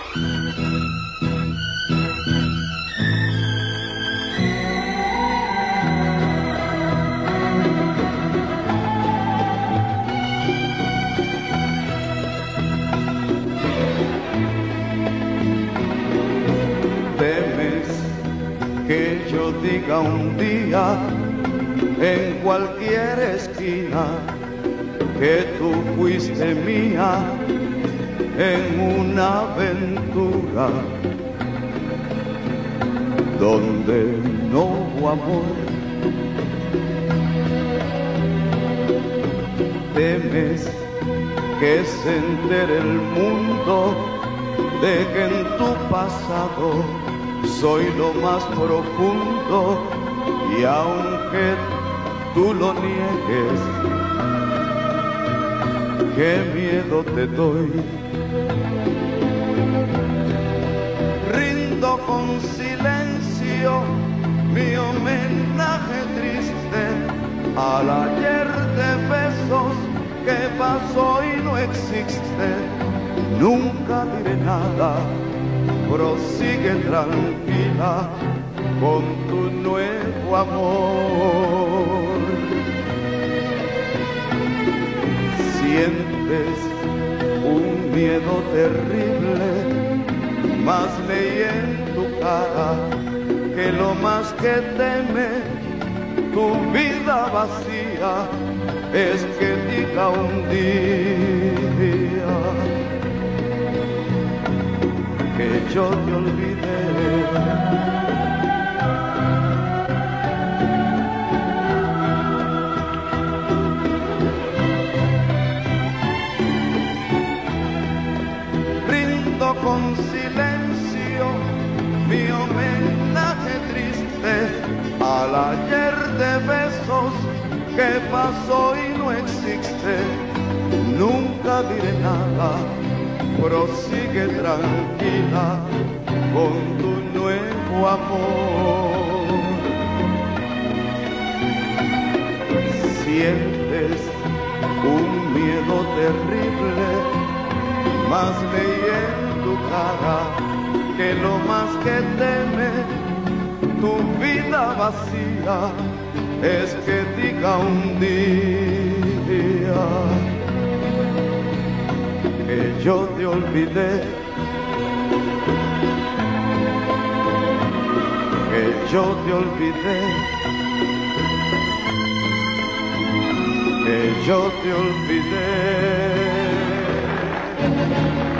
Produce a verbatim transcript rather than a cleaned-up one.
Que yo diga un día en cualquier esquina que tú fuiste mía en una aventura donde no hubo amor. Temes que se entere el mundo de que en tu pasado soy lo más profundo, y aunque tú lo niegues, qué miedo te doy. Rindo con silencio mi homenaje triste al ayer de besos que pasó y no existe. Nunca diré nada, prosigue tranquila con tu nuevo amor. Sientes un miedo terrible, mas leí en tu cara que lo más que teme tu vida vacía es que diga un día que yo te olvidé. Rindo con silencio mi homenaje triste al ayer de besos que pasó y no existe. Nunca diré nada, prosigue tranquila con tu nuevo amor. Sientes un miedo terrible, mas leí en tu cara que lo más que teme tu vida vacía es que diga un día que yo te olvidé, que yo te olvidé, que yo te olvidé.